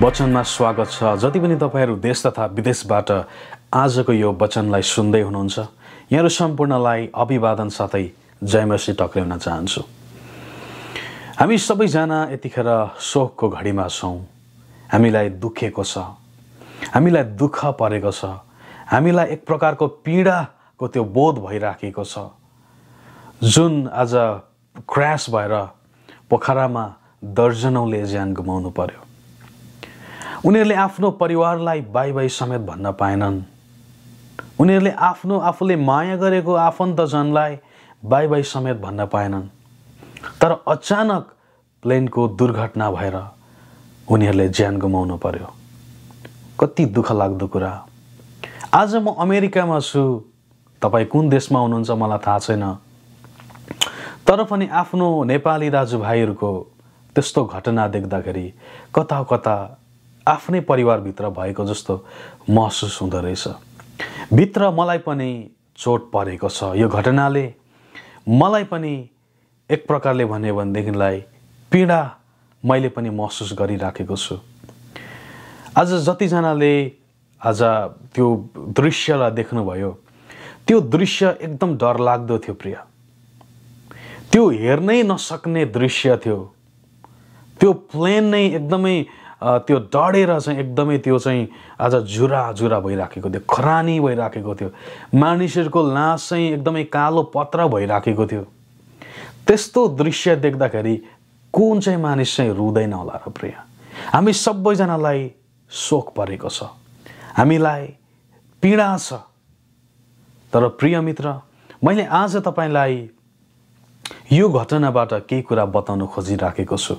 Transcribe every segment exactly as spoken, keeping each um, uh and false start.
वचनमा स्वागत छ। जति पनि तपाईहरु देश तथा विदेशबाट आजको यो वचनलाई सुन्दै हुनुहुन्छ, यहाँहरु सम्पूर्णलाई अभिवादन साथै जयमसी टक्र्याउन चाहन्छु। हामी सबैजना यतिखेर शोकको घडीमा छौं। हामीलाई दुखेको छ, हामीलाई दुःख परेको छ, हामीलाई एक प्रकारको पीडाको त्यो बोध भइराखेको छ। जुन आज क्र्याश भएर पोखरामा दर्जनौंले ज्यान गुमाउनु पर्यो। उनीहरूले आफ्नो परिवारलाई बाई बाई समेत भन्न पाएनन्। उनीहरूले आफ्नो आफूले माया गरेको आफन्तजनलाई बाई बाई समेत भन्न पाएनन्। तर अचानक प्लेनको दुर्घटना भएर उनीहरूले ज्यान गुमाउनु पर्यो। कति दुःख लाग्दो कुरा। आज म अमेरिकामा छु, तपाई कुन देशमा हुनुहुन्छ मलाई थाहा छैन। तर पनि आफ्नो नेपाली दाजुभाइहरूको त्यस्तो घटना देख्दाखेरि कता कता आफ्नै परिवारभित्र भएको जस्तो महसुस हुँदो रहेछ। भित्र मलाई पनि चोट परेको छ। यो घटनाले मलाई पनि एक प्रकारले भन्यो भनेदेखिलाई पीडा मैले पनि महसुस गरिराखेको छु। आज जतिजनाले आज त्यो दृश्यलाई देख्नुभयो, त्यो दृश्य एकदम डरलाग्दो थियो प्रिय। त्यो हेर्नै नसक्ने दृश्य थियो। त्यो प्लेन नै एकदमै त्यो डढेर चाहिँ एकदमै त्यो चाहिँ आज जुरा जुरा भइराखेको थियो, खरानी भइराखेको थियो। मानिसहरूको लास चाहिँ एकदमै कालो पत्र भइराखेको थियो। त्यस्तो दृश्य देख्दाखेरि कुन चाहिँ मानिस चाहिँ रुँदैन होला र प्रिय। हामी सबैजनालाई शोक परेको छ, हामीलाई पीडा छ। तर प्रिय मित्र, मैले आज तपाईलाई यो घटनाबाट केही कुरा बताउन खोजिराखेको छु।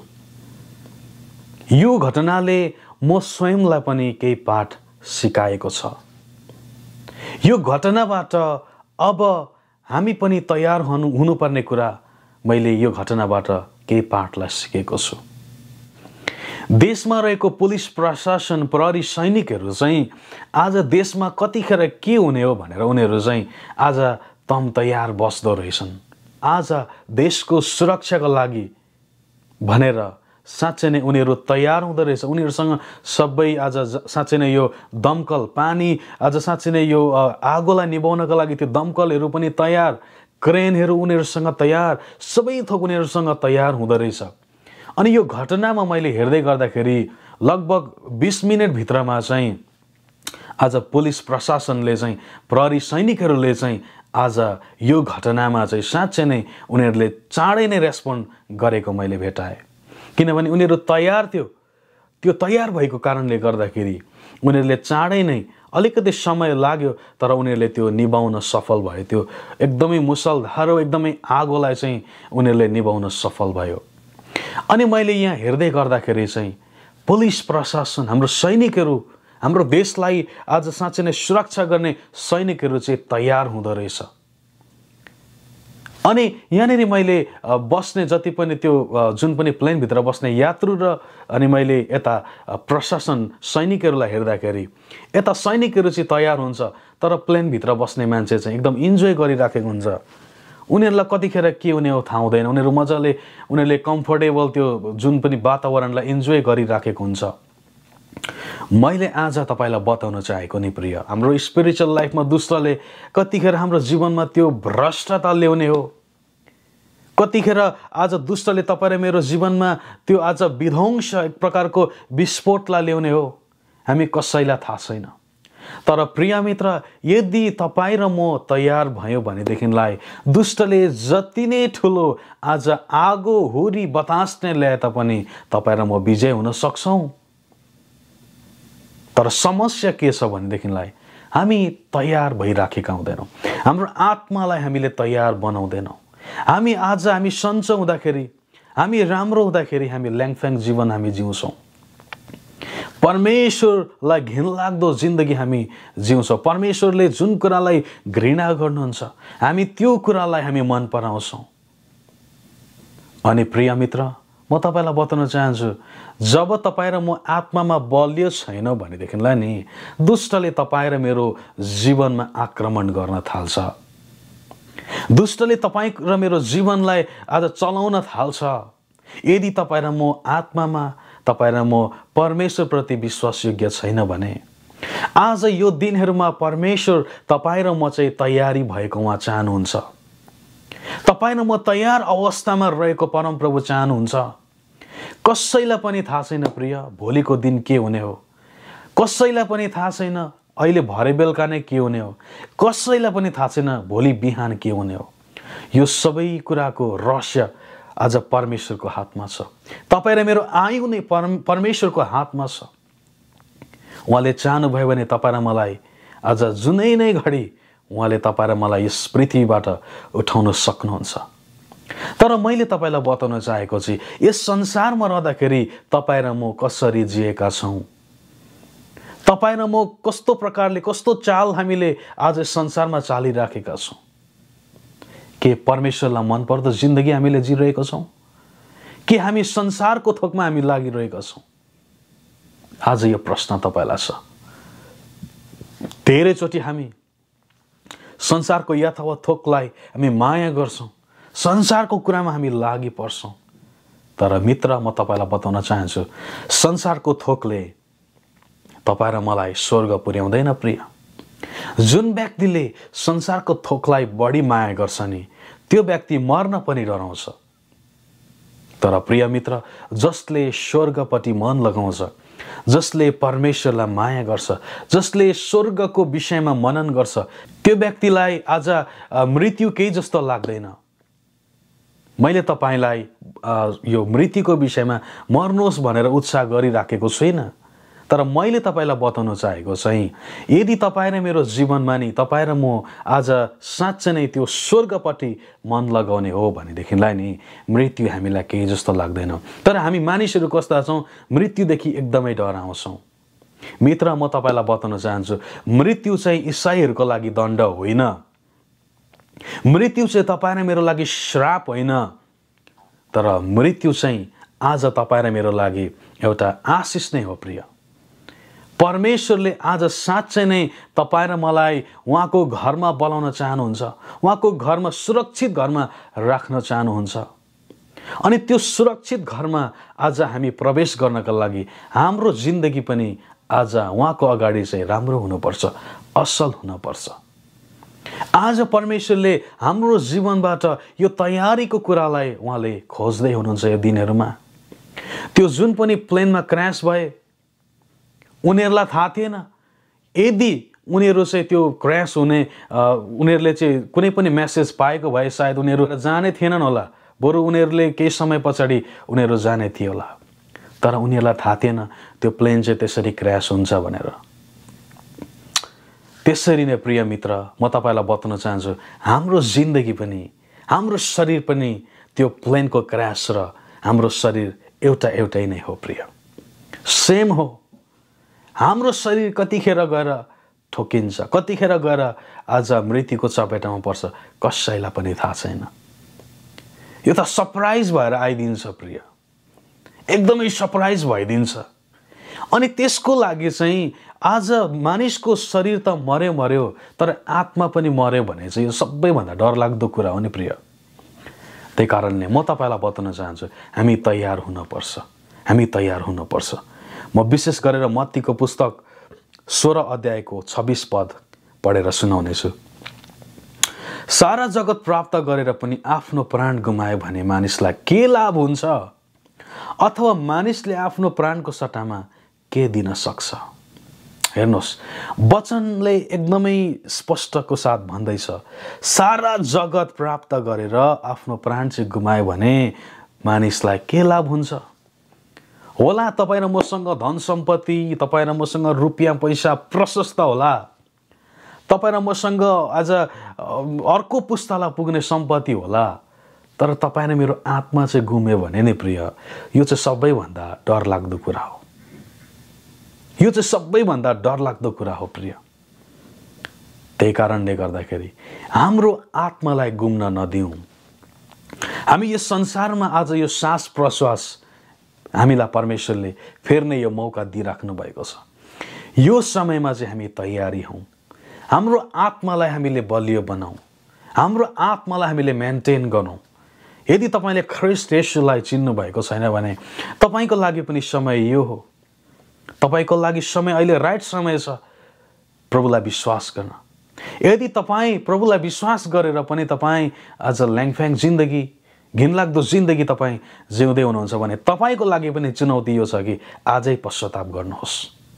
यो घटनाले म स्वयंलाई पनि केही पाठ सिकाएको छ। यो घटनाबाट अब हामी पनि तयार हुनु हुनुपर्ने कुरा मैले यो घटनाबाट केही पाठलाई सिकेको छु। देशमा रहेको पुलिस प्रशासन, प्रहरी सैनिकहरू चाहिँ आज देशमा कतिखेर के हुने हो भनेर उनीहरू चाहिँ आज तम तयार बस्दो रहेछन्। आज देशको सुरक्षाको लागि भनेर साँच्चै नै उनीहरू तयार हुँदो रहेछ। उनीहरूसँग सबै आज साँच्चै नै यो दमकल, पानी, आज साँच्चै नै यो आगोलाई निभाउनका लागि त्यो दमकलहरू पनि तयार, क्रेनहरू उनीहरूसँग तयार, सबै थोक उनीहरूसँग तयार हुँदो रहेछ। अनि यो घटनामा मैले हेर्दै गर्दाखेरि लगभग बीस मिनट भित्रमा चाहिँ आज पुलिस प्रशासनले चाहिँ, प्रहरी सैनिकहरूले चाहिँ आज यो घटनामा चाहिँ साँच्चै नै उनीहरूले चाँडै नै रेस्पोन्ड गरेको मैले भेटाएँ। किनभने उनीहरू तयार थियो। त्यो तयार भएको कारणले गर्दाखेरि उनीहरूले चाँडै नै, अलिकति समय लाग्यो तर उनीहरूले त्यो निभाउन सफल भयो। त्यो एकदमै मुसलधारो एकदमै आगोलाई चाहिँ उनीहरूले निभाउन सफल भयो। अनि मैले यहाँ हेर्दै गर्दाखेरि चाहिँ पुलिस प्रशासन, हाम्रो सैनिकहरू, हाम्रो देशलाई आज साँच्चै नै सुरक्षा गर्ने सैनिकहरू चाहिँ तयार हुँदो रहेछ। अनि यहाँनिर मैले बस्ने जति पनि त्यो जुन पनि प्लेनभित्र बस्ने यात्रु र अनि मैले यता प्रशासन सैनिकहरूलाई हेर्दाखेरि यता सैनिकहरू चाहिँ तयार हुन्छ, तर प्लेनभित्र बस्ने मान्छे चाहिँ एकदम इन्जोय गरिराखेको हुन्छ। उनीहरूलाई कतिखेर के हुने हो थाहा हुँदैन। उनीहरू मजाले, उनीहरूले कम्फर्टेबल त्यो जुन पनि वातावरणलाई इन्जोय गरिराखेको हुन्छ। मैले आज तपाईलाई बताउन चाहेको नि प्रिय, हाम्रो स्पिरिचुअल लाइफमा दुष्टले कतिखेर हाम्रो जीवनमा त्यो भ्रष्टता ल्याउने हो। कतिखेर आज दुष्टले तपाईँ र मेरो जीवनमा त्यो आज विध्वंस, एक प्रकारको विस्फोटलाई ल्याउने हो। हामी कसैलाई थाहा छैन। तर प्रिय मित्र, यदि तपाईँ र म तयार भयो भनेदेखिलाई दुष्टले जति नै ठुलो आज आगो, हुरी, बतास नै ल्याए तापनि तपाईँ र म विजय हुन सक्छौँ। तर समस्या के छ भनेदेखिलाई हामी तयार भइराखेका हुँदैनौँ। हाम्रो आत्मालाई हामीले तयार बनाउँदैनौँ। हामी आज हामी सन्चो हुँदाखेरि, हामी राम्रो हुँदाखेरि हामी ल्याङफ्याङ जीवन हामी जिउँछौँ। परमेश्वरलाई घिनलाग्दो जिन्दगी हामी जिउँछौँ। परमेश्वरले जुन कुरालाई घृणा गर्नुहुन्छ हामी त्यो कुरालाई हामी मन पराउँछौँ। अनि प्रिय मित्र, म तपाईलाई बताउन चाहन्छु, जब तपाईँ र म आत्मामा बलियो छैन भनेदेखिलाई नि दुष्टले तपाईँ र मेरो जीवनमा आक्रमण गर्न थाल्छ। दुष्टले तपाईँ र मेरो जीवनलाई आज चलाउन थाल्छ। यदि तपाईँ र म आत्मामा तपाईँ र म परमेश्वरप्रति विश्वासयोग्य छैन भने आज यो दिनहरूमा परमेश्वर तपाईँ र म चाहिँ तयारी भएको उहाँ चाहनुहुन्छ। तपाईँ र म तयार अवस्थामा रहेको परमप्रभु चाहनुहुन्छ। कसैलाई पनि थाहा छैन प्रिय भोलिको दिन के हुने हो, कसैलाई पनि थाहा छैन अहिले भरे बेलुका नै के हुने हो, कसैलाई पनि थाहा छैन भोलि बिहान के हुने हो। यो सबै कुराको रहस्य आज परमेश्वरको हातमा छ। तपाईँ र मेरो आयु नै परमेश्वरको हातमा छ। उहाँले चाहनुभयो भने तपाईँ र मलाई आज जुनै नै घडी उहाँले तपाईँ र मलाई यस पृथ्वीबाट उठाउन सक्नुहुन्छ। तर मैले तपाईँलाई बताउन चाहेको चाहिँ यस संसारमा रहँदाखेरि तपाईँ र म कसरी जिएका छौँ, तपाईँ र म कस्तो प्रकारले कस्तो चाल हामीले आज संसारमा चालिराखेका छौँ। के परमेश्वरलाई मनपर्दो जिन्दगी हामीले जिरहेका छौँ कि हामी संसारको थोकमा हामी लागिरहेका छौँ? आज यो प्रश्न तपाईँलाई छ। धेरैचोटि हामी संसारको यथावत थोकलाई हामी माया गर्छौँ, संसारको कुरामा हामी लागि पर्छौँ। तर मित्र म तपाईँलाई बताउन चाहन्छु संसारको थोकले तपाईँ र मलाई स्वर्ग पुर्याउँदैन प्रिय। जुन व्यक्तिले संसारको थोकलाई बढी माया गर्छ नि त्यो व्यक्ति मर्न पनि डराउँछ। तर प्रिय मित्र जसले स्वर्गपट्टि मन लगाउँछ, जसले परमेश्वरलाई माया गर्छ, जसले स्वर्गको विषयमा मनन गर्छ त्यो व्यक्तिलाई आज मृत्यु केही जस्तो लाग्दैन। मैले तपाईँलाई यो मृत्युको विषयमा मर्नुहोस् भनेर उत्साह गरिराखेको छुइनँ। तर मैले तपाईँलाई बताउन चाहेको चाहिँ यदि तपाईँ र मेरो जीवनमा नि तपाईँ र म आज साँच्चै नै त्यो स्वर्गपट्टि मन लगाउने हो भनेदेखिलाई नि मृत्यु हामीलाई केही जस्तो लाग्दैन। तर हामी मानिसहरू कस्ता छौँ मृत्युदेखि एकदमै डराउँछौँ। मित्र म तपाईँलाई बताउन चाहन्छु मृत्यु चाहिँ इसाईहरूको लागि दण्ड होइन, मृत्यु चाहिँ तपाईँ र मेरो लागि श्राप होइन, तर मृत्यु चाहिँ आज तपाईँ र मेरो लागि एउटा आशिष नै हो प्रिय। परमेश्वरले आज साँच्चै नै तपाईँ र मलाई उहाँको घरमा बोलाउन चाहनुहुन्छ, उहाँको घरमा सुरक्षित घरमा राख्न चाहनुहुन्छ। अनि त्यो सुरक्षित घरमा आज हामी प्रवेश गर्नका लागि हाम्रो जिन्दगी पनि आज उहाँको अगाडि चाहिँ राम्रो हुनुपर्छ, असल हुनुपर्छ। आज परमेश्वरले हाम्रो जीवनबाट यो तयारीको कुरालाई उहाँले खोज्दै हुनुहुन्छ। यो दिनहरूमा त्यो जुन पनि प्लेनमा क्रास भए उनीहरूलाई थाहा थिएन। यदि उनीहरू चाहिँ त्यो क्रास हुने उनीहरूले चाहिँ कुनै पनि मेसेज पाएको भए सायद उनीहरू जाने थिएनन् होला, बरु उनीहरूले केही समय पछाडि उनीहरू जाने थियो होला। तर उनीहरूलाई थाहा थिएन त्यो प्लेन चाहिँ त्यसरी क्रास हुन्छ भनेर। त्यसरी नै प्रिय मित्र म तपाईँलाई बताउन चाहन्छु हाम्रो जिन्दगी पनि हाम्रो शरीर पनि त्यो प्लेनको क्रास र हाम्रो शरीर एउटा एउटै नै हो प्रिय, सेम हो। हाम्रो शरीर कतिखेर गएर ठोकिन्छ, कतिखेर गएर आज मृत्युको चपेटामा पर्छ कसैलाई पनि थाहा छैन। यो त सरप्राइज भएर आइदिन्छ प्रिय, एकदमै सरप्राइज भइदिन्छ। अनि त्यसको लागि चाहिँ आज मानिसको शरीर त मर्यो मर्यो तर आत्मा पनि मर्यो भने चाहिँ यो सबैभन्दा डरलाग्दो कुरा हो नि प्रिय। त्यही कारणले म तपाईँलाई बताउन चाहन्छु हामी तयार हुनुपर्छ, हामी तयार हुनुपर्छ। म विशेष गरेर मत्तीको पुस्तक सोह्र अध्यायको छब्बिस पद पढेर सुनाउनेछु। सारा जगत प्राप्त गरेर पनि आफ्नो प्राण गुमायो भने मानिसलाई के लाभ हुन्छ? अथवा मानिसले आफ्नो प्राणको सट्टामा के दिन सक्छ? हेर्नुहोस् वचनले एकदमै स्पष्टको साथ भन्दैछ सारा जगत प्राप्त गरेर आफ्नो प्राण चाहिँ गुमायो भने मानिसलाई के लाभ हुन्छ? होला तपाईँ र मसँग धन सम्पत्ति, तपाईँ र मसँग रुपियाँ पैसा प्रशस्त होला, तपाईँ र मसँग आज अर्को पुस्तालाई पुग्ने सम्पत्ति होला, तर तपाईँ र मेरो आत्मा चाहिँ गुम्यो भने नि प्रिय यो चाहिँ सबैभन्दा डरलाग्दो कुरा हो। यो चाहिँ सबैभन्दा डरलाग्दो कुरा हो प्रिय। त्यही कारणले गर्दाखेरि हाम्रो आत्मालाई गुम्न नदिउँ। हामी यस संसारमा आज यो सास प्रश्वास हामीलाई परमेश्वरले फेर्ने यो मौका दिइराख्नु भएको छ। यो समयमा चाहिँ हामी तयारी हौँ। हाम्रो आत्मालाई हामीले बलियो बनाऊ, हाम्रो आत्मालाई हामीले मेन्टेन गरौँ। यदि तपाईँले ख्रिस्ट येशूलाई चिन्नु भएको छैन भने तपाईँको लागि पनि समय यो हो। तपाईँको लागि समय अहिले राइट समय छ प्रभुलाई विश्वास गर्न। यदि तपाईँ प्रभुलाई विश्वास गरेर पनि तपाईँ आज ल्याङफ्याङ जिन्दगी, घिनलाग्दो जिन्दगी तपाईँ जिउँदै हुनुहुन्छ भने तपाईँको लागि पनि चुनौती यो छ कि आजै पश्चाताप गर्नुहोस्।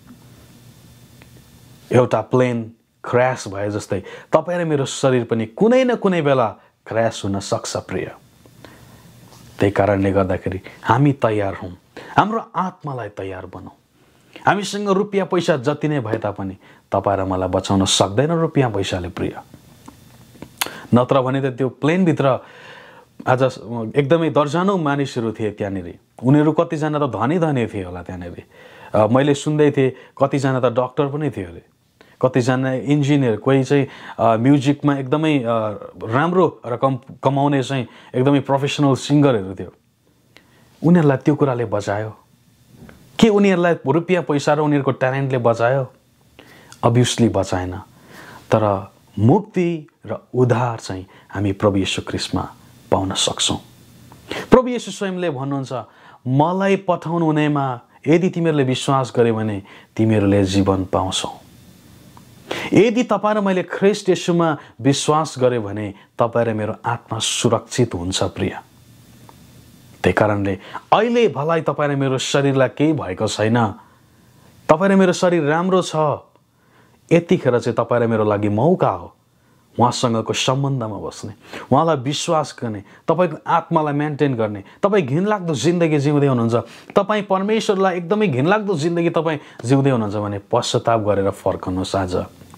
एउटा प्लेन क्र्यास भए जस्तै तपाईँ र मेरो शरीर पनि कुनै न कुनै बेला क्र्यास हुन सक्छ प्रिय। त्यही कारणले गर्दाखेरि हामी तयार हौँ, हाम्रो आत्मालाई तयार बनाऊ। हामीसँग रुपियाँ पैसा जति नै भए तापनि तपाईँ र मलाई बचाउन सक्दैन रुपियाँ पैसाले प्रिय। नत्र भने त त्यो प्लेनभित्र आज एकदमै दर्जनौँ मानिसहरू थिए त्यहाँनिर। उनीहरू कतिजना त धनी धनी थिए होला त्यहाँनिर। मैले सुन्दै थिएँ कतिजना त डक्टर पनि थियो अरे, कतिजना इन्जिनियर, कोही चाहिँ म्युजिकमा एकदमै राम्रो रकम कमाउने चाहिँ एकदमै प्रोफेसनल सिङ्गरहरू थियो। उनीहरूलाई त्यो कुराले बचायो के उनीहरूलाई रुपियाँ पैसा र उनीहरूको ट्यालेन्टले बचायो? अभियसली बचाएन। तर मुक्ति र उद्धार चाहिँ हामी प्रभु येशू ख्रीष्टमा पाउन सक्छौँ। प्रभु येशू स्वयंले भन्नुहुन्छ, मलाई पठाउनु हुनेमा यदि तिमीहरूले विश्वास गर्यो भने तिमीहरूले जीवन पाउँछौ। यदि तपाईँ र मैले ख्रिस्ट येशूमा विश्वास गर्यो भने तपाईँ र मेरो आत्मा सुरक्षित हुन्छ प्रिय। त्यही कारणले अहिले भलाइ तपाईँ र मेरो शरीरलाई केही भएको छैन, तपाईँ र मेरो शरीर राम्रो छ, यतिखेर चाहिँ तपाईँ र मेरो लागि मौका हो उहाँसँगको सम्बन्धमा बस्ने, उहाँलाई विश्वास गर्ने, तपाईँको आत्मालाई मेन्टेन गर्ने। तपाईँ घिनलाग्दो जिन्दगी जिउँदै हुनुहुन्छ, तपाईँ परमेश्वरलाई एकदमै घिनलाग्दो जिन्दगी तपाईँ जिउँदै हुनुहुन्छ भने पश्चाताप गरेर फर्कनुहोस्। आज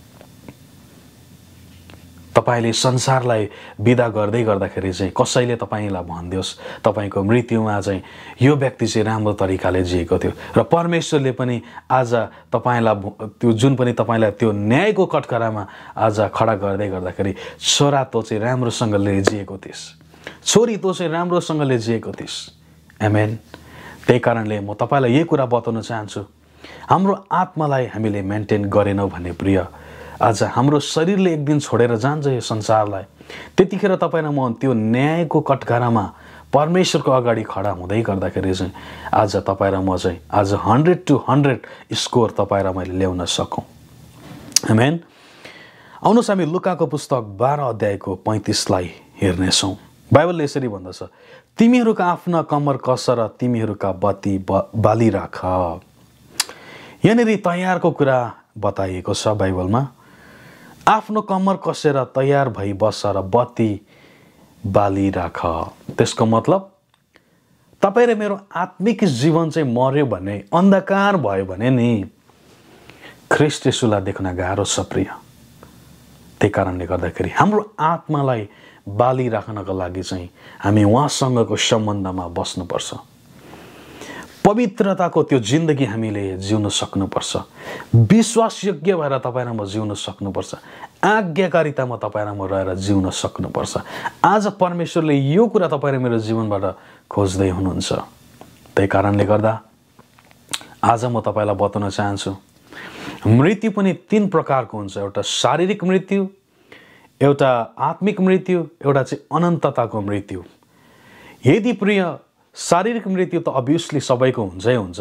तपाईँले संसारलाई विदा गर्दै गर्दाखेरि चाहिँ कसैले तपाईँलाई भनिदियोस् तपाईँको मृत्युमा चाहिँ यो व्यक्ति चाहिँ राम्रो तरिकाले जिएको थियो र परमेश्वरले पनि आज तपाईँलाई त्यो जुन पनि तपाईँलाई त्यो न्यायको कठघरामा आज खडा गर्दै गर्दाखेरि छोरा तँ चाहिँ राम्रोसँगले जिएको थिइस्, छोरी तँ चाहिँ राम्रोसँगले जिएको थिइस्। आमेन। त्यही कारणले म तपाईँलाई यही कुरा बताउन चाहन्छु, हाम्रो आत्मालाई हामीले मेन्टेन गरेनौँ भने प्रिय आज हाम्रो शरीरले एक दिन छोडेर जान्छ यो संसारलाई। त्यतिखेर तपाईँ र म त्यो न्यायको कठघरामा परमेश्वरको अगाडि खडा हुँदै गर्दाखेरि चाहिँ आज तपाईँ र म चाहिँ आज हन्ड्रेड टु हन्ड्रेड स्कोर तपाईँ र मैले ल्याउन सकौँ। आमेन। आउनुहोस् हामी लुकाको पुस्तक बाह्र अध्यायको पैँतिसलाई हेर्नेछौँ। बाइबलले यसरी भन्दछ, तिमीहरूका आफ्ना कम्मर कस र तिमीहरूका बत्ती बाली राख। यहाँनिर तयारको कुरा बताइएको छ बाइबलमा। आफ्नो कम्मर कसेर तयार भई बस र बत्ती बाली राख। त्यसको मतलब तपाईँ र मेरो आत्मिक जीवन चाहिँ मर्यो भने, अन्धकार भयो भने नि ख्रिस्ट येशूलाई देख्न गाह्रो छ प्रिय। त्यही कारणले गर्दाखेरि हाम्रो आत्मालाई बाली राख्नको लागि चाहिँ हामी उहाँसँगको सम्बन्धमा बस्नुपर्छ। पवित्रताको त्यो जिन्दगी हामीले जिउन सक्नुपर्छ। विश्वासयोग्य भएर तपाईँ र म जिउन सक्नुपर्छ। आज्ञाकारितामा तपाईँ र म रहेर जिउन सक्नुपर्छ। आज परमेश्वरले यो कुरा तपाईँ र मेरो जीवनबाट खोज्दै हुनुहुन्छ। त्यही कारणले गर्दा आज म तपाईँलाई बताउन चाहन्छु, मृत्यु पनि तीन प्रकारको हुन्छ। एउटा शारीरिक मृत्यु, एउटा आत्मिक मृत्यु, एउटा चाहिँ अनन्तताको मृत्यु। यदि प्रिय शारीरिक मृत्यु त अभियसली सबैको हुन्छै हुन्छ।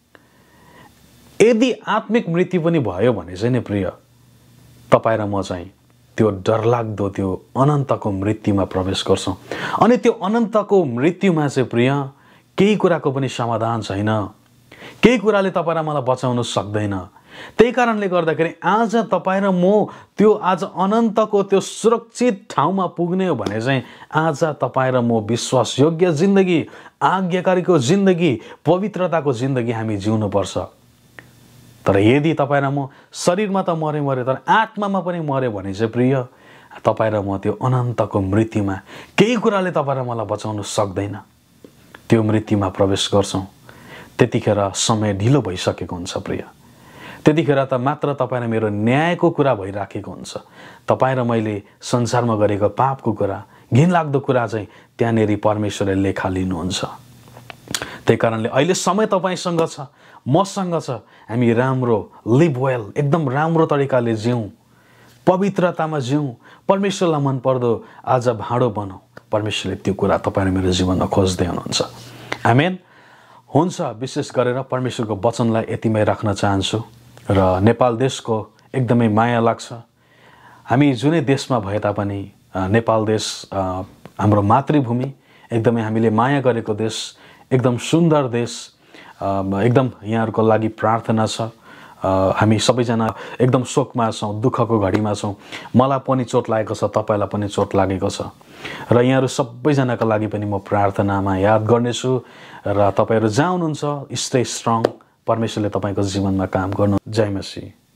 यदि आत्मिक मृत्यु पनि भयो भने चाहिँ नि प्रिय तपाईँ र म चाहिँ त्यो डरलाग्दो त्यो अनन्तको मृत्युमा प्रवेश गर्छौँ। अनि त्यो अनन्तको मृत्युमा चाहिँ प्रिय केही कुराको पनि समाधान छैन, केही कुराले तपाईँ र मलाई बचाउन सक्दैन। त्यही कारणले गर्दाखेरि आज तपाईँ र म त्यो आज अनन्तको त्यो सुरक्षित ठाउँमा पुग्ने हो भने चाहिँ आज तपाईँ र म विश्वासयोग्य जिन्दगी, आज्ञाकारीको जिन्दगी, पवित्रताको जिन्दगी हामी जिउनुपर्छ। तर यदि तपाईँ र म शरीरमा त मरे मरे तर आत्मामा पनि मऱ्यो भने चाहिँ प्रिय तपाईँ र म त्यो अनन्तको मृत्युमा केही कुराले तपाईँ र मलाई बचाउन सक्दैन, त्यो मृत्युमा प्रवेश गर्छौँ। त्यतिखेर समय ढिलो भइसकेको हुन्छ प्रिय। त्यतिखेर त मात्र तपाईँ र मेरो न्यायको कुरा भइराखेको हुन्छ। तपाईँ र मैले संसारमा गरेको पापको कुरा, घिनलाग्दो कुरा चाहिँ त्यहाँनिर परमेश्वरले लेखा लिनुहुन्छ। त्यही कारणले अहिले समय तपाईँसँग छ, मसँग छ। हामी राम्रो लिभ वेल, एकदम राम्रो तरिकाले जिउँ, पवित्रतामा जिउँ, परमेश्वरलाई मनपर्दो आज भाँडो बनाऊ, परमेश्वरले त्यो कुरा तपाईँ र मेरो जीवनमा खोज्दै हुनुहुन्छ। आमेन। हुन्छ, विशेष गरेर परमेश्वरको वचनलाई यतिमै राख्न चाहन्छु र नेपाल देशको एकदमै माया लाग्छ। हामी जुनै देशमा भए तापनि नेपाल देश हाम्रो मातृभूमि, एकदमै हामीले माया गरेको देश, एकदम सुन्दर देश, एकदम यहाँहरूको लागि प्रार्थना छ। हामी सबैजना एकदम शोकमा छौँ, दुःखको घडीमा छौँ। मलाई पनि चोट लागेको छ, तपाईँलाई पनि चोट लागेको छ र यहाँहरू सबैजनाको लागि पनि म प्रार्थनामा याद गर्नेछु र तपाईँहरू जहाँ हुनुहुन्छ स्टे स्ट्रङ। परमेश्वरले तपाईँको जीवनमा काम गर्नु। जय मसीह।